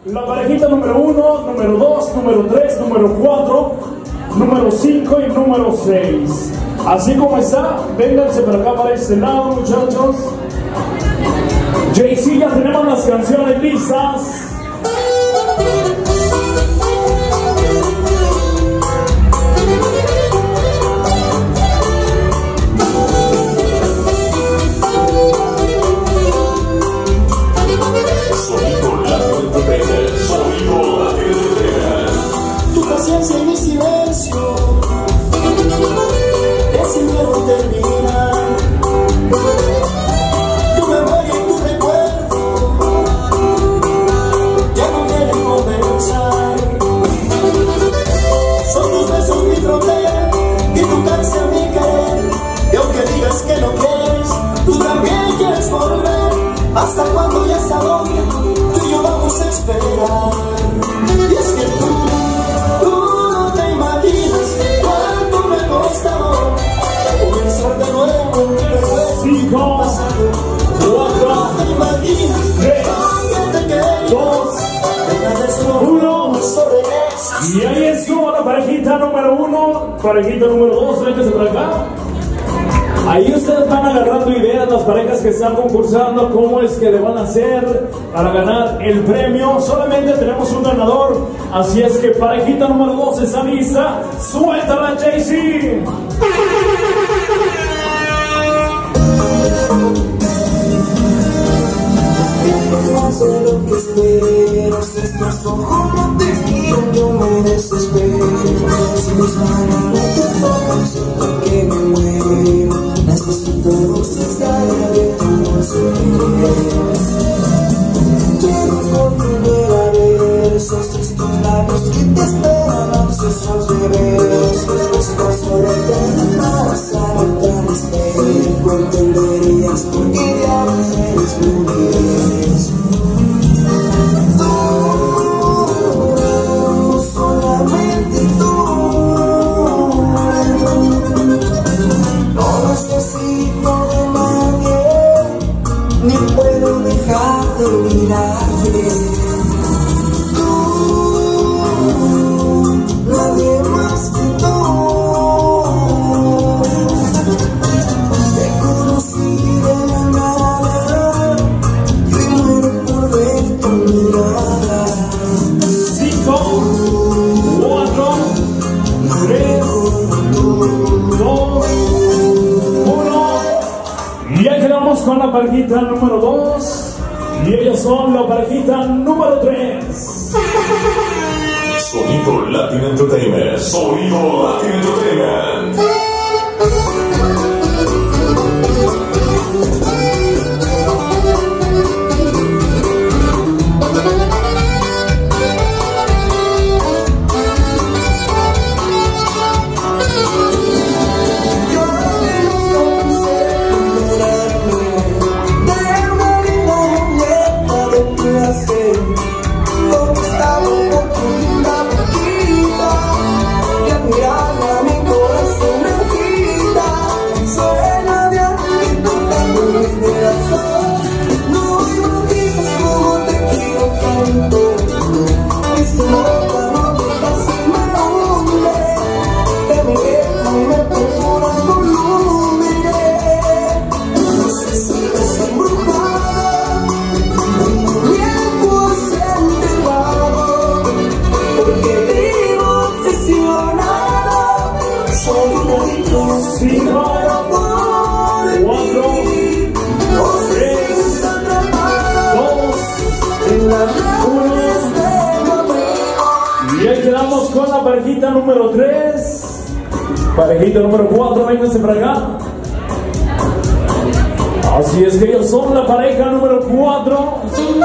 La parejita número 1, número 2, número 3, número 4, número 5 y número 6. Así como está, vénganse para acá, para este lado, muchachos. JC, ya tenemos las canciones listas. Tu paciencia y mi silencio, ese miedo termina. Tu memoria y tu recuerdo ya no quieren conversar. Son tus besos mi frontera y tu cárcel mi querer. Y aunque digas que no quieres, tú también quieres volver. Hasta cuando ya está doble, tú y yo vamos a esperar. Y es que tú no te imaginas cuánto me ha costado comenzar de nuevo, Cinco, pasado. 4, No te imaginas 3, dónde te quería. 2, Una vez no, 1. eso regresas. Y ahí estuvo la parejita número 1, parejita número 2, vénganse por acá. Ahí ustedes van agarrando ideas, las parejas que están concursando, cómo es que le van a hacer para ganar el premio. Solamente tenemos un ganador, así es que parejita número 2 está lista. ¡Suéltala, JC! Más de lo que esperas, estos ojos no te miran, yo me desespero. Si mis manos no te tocan, siento que me muero. Necesito dosis diarias de tu dulce. Quiero volver a besos, tus labios que te esperan, ansiosos de besos. Estás sobre ti para saber tan espejo, entenderías por qué diablos eres mujer. Solamente tú. No necesito de nadie, ni puedo dejar de mirarte. Tú, nadie más que tú. Te conocí de la nada y muero por ver tu mirada. 5, 4, 3, 2, 1. Y ya quedamos con la parejita número 2. Y ellos son la parejita número 3. Sonido Latin Entertainment. Sonido Latin Entertainment. Y ahí quedamos con la parejita número 3. Parejita número 4, vénganse para acá. Así es que ellos son la pareja número 4.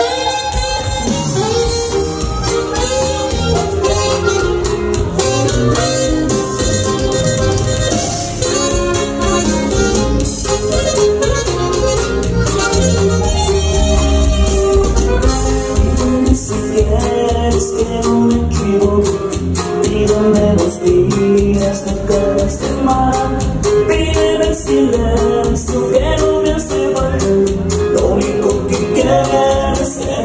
Es que no me equivoco, y donde los días no acabas de mal. Pídeme en silencio que no me hace mal. Lo único que quieres es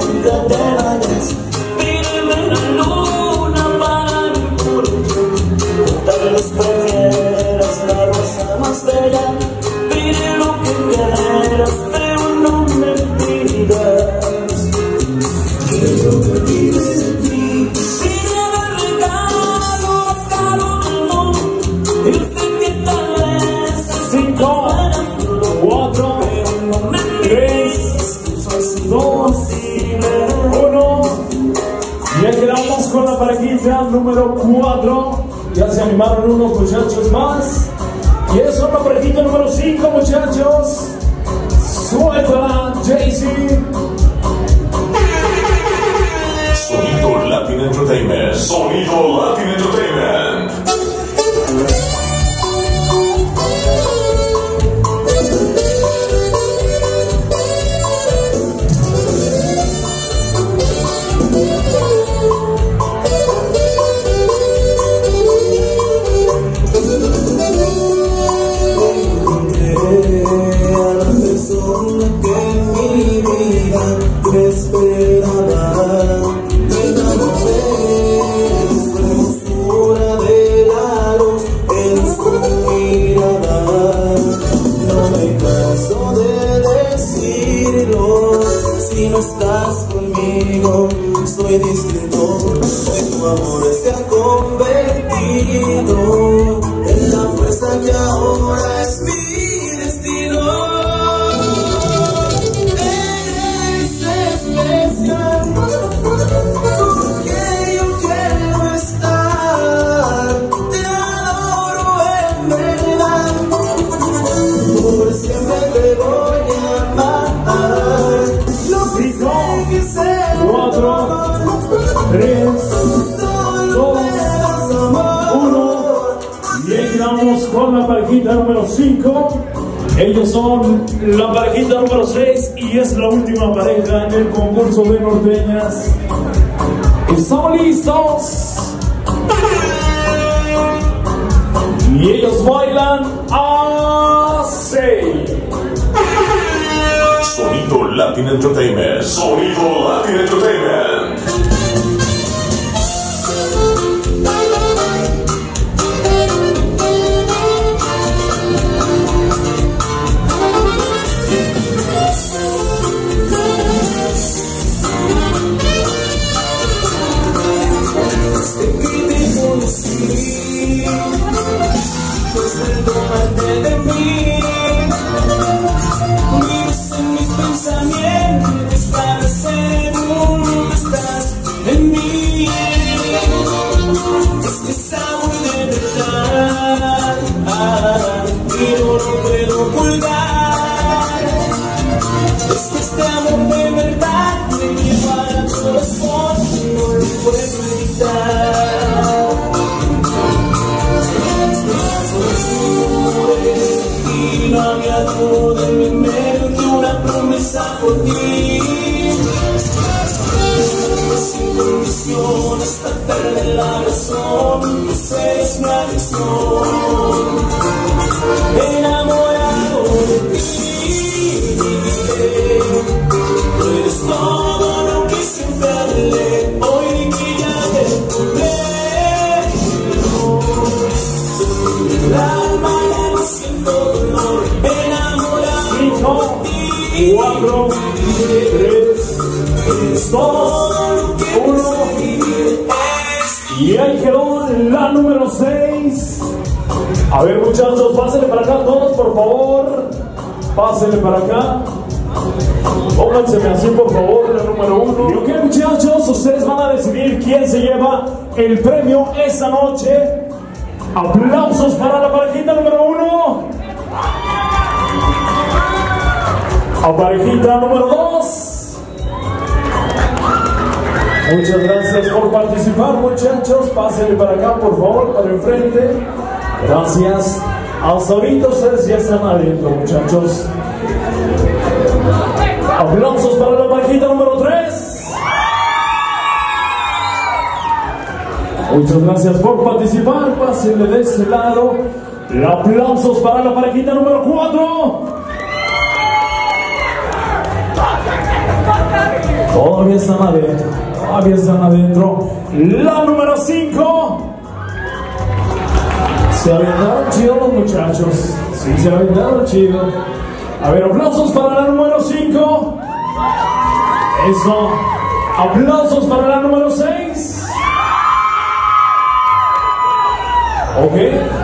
Con la parejita número 4, ya se animaron unos muchachos más. Y es la parejita número 5, muchachos. Suéltala, Jaycee. Sonido Latin Entertainment. Sonido Latin Entertainment. Si no estás conmigo, soy distinto. Hoy tu amor se ha convertido en la fuerza que ahora es mi destino. Eres especial, porque yo quiero estar. Te adoro en verdad, por siempre te voy a amar. 4, 3, 2, 1. Y entramos con la parejita número 5. Ellos son la parejita número 6 y es la última pareja en el concurso de norteñas. ¿Estamos listos? Y ellos bailan así. Sonido Latin Entertainment. Sonido Latin Entertainment. Desde que te conocí, pues perdónate de mí. Pensamientos para ser uno estás en mí. Es que es amor de verdad y no lo puedo ocultar. Es que este amor de verdad me lleva al corazón y no lo puedo evitar. Y no había duda en mi mente, una promesa por ti. Sin condición hasta perder la razón, tú eres mi adicción. Enamorado de ti, tú eres todo lo que siempre anhelé. Hoy que ya te encontré, la alma ya no siento dolor. Enamorado 5, 4, 3, 2, 1. Y ahí quedó la número 6. A ver, muchachos, pásenle para acá todos, por favor. Pásenle para acá. Pónganseme así, por favor, la número 1. Y ok, muchachos, ustedes van a decidir quién se lleva el premio esta noche. Aplausos para la parejita número 1. A parejita número 2. Muchas gracias por participar, muchachos. Pásenle para acá, por favor, para enfrente. Gracias. Hasta ahorita ustedes ya están adentro, muchachos. Aplausos para la parejita número 3. Muchas gracias por participar. Pásenle de este lado. Aplausos para la parejita número 4. Todavía están adentro. Todavía están adentro. La número 5. Se aventaron chido los muchachos. Sí, se aventaron chido. A ver, aplausos para la número 5. Eso. Aplausos para la número 6. Ok.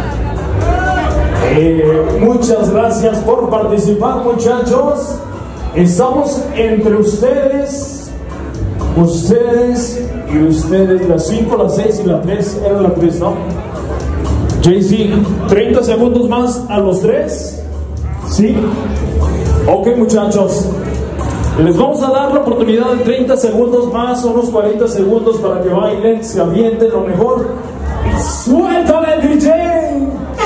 Muchas gracias por participar, muchachos. Estamos entre ustedes y ustedes, la 5, la 6 y la 3. Era la 3, ¿no? JC, 30 segundos más a los 3. ¿Sí? Ok, muchachos. Les vamos a dar la oportunidad de 30 segundos más, unos 40 segundos para que bailen, se avienten lo mejor. ¡Suéltale el DJ!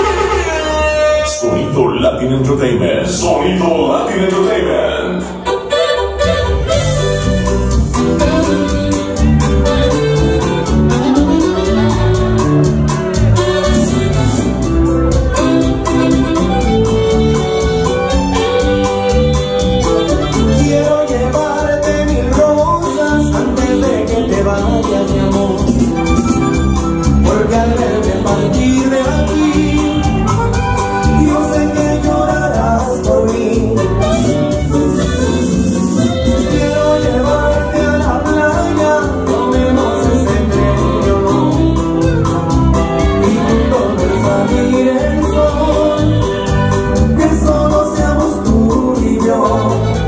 Sonido Latin Entertainment. Sonido Latin Entertainment. Quiero llevarte 1000 rosas antes de que te vayas, mi amor, porque al verme partir de aquí, yo sé que llorarás por mí. Quiero llevarte a la playa, tomemos ese premio, y juntos ver salir el sol, que solo seamos tú y yo.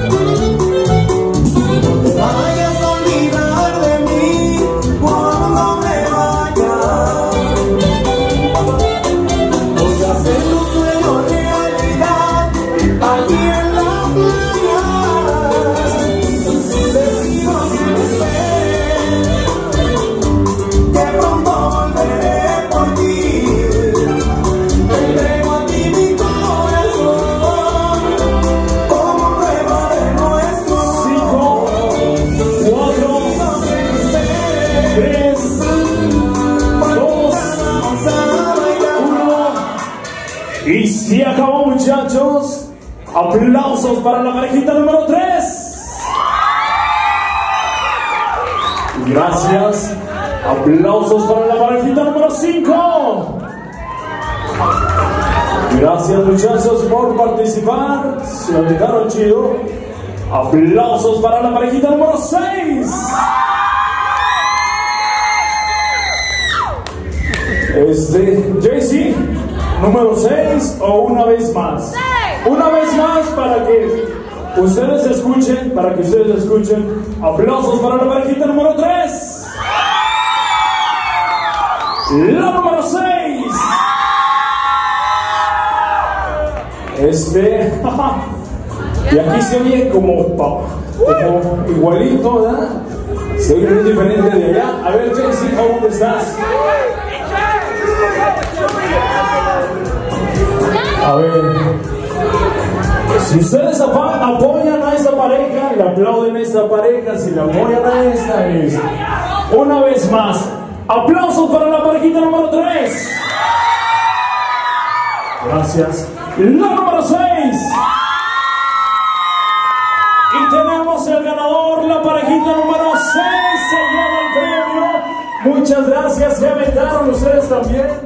No te vayas a olvidar de mí cuando me vaya. Voy a hacer un sueño realidad aquí en la playa. Te digo que me esperes, que pronto volveré por ti. Te entrego a ti mi corazón como prueba de nuestro 5, 4, 3, 2, 1. Y se acabó, muchachos. Aplausos para la parejita número 3. Gracias. Aplausos para la parejita número 5. Gracias, muchachos, por participar. Se aventaron chido. Aplausos para la parejita número 6. JC, número 6 o una vez más. Una vez más para que ustedes escuchen, Aplausos para la parejita número 3. La número 6. Y aquí se oye como igualito, ¿verdad? Se oye muy diferente de allá. A ver, JC, ¿dónde estás? A ver, si ustedes apoyan a esta pareja, le aplauden a esta pareja. Si le apoyan a esta, una vez más, aplausos para la parejita número 3. Gracias. La número 6. Y tenemos el ganador, la parejita número 6 se lleva el premio. Muchas gracias, se aventaron ustedes también.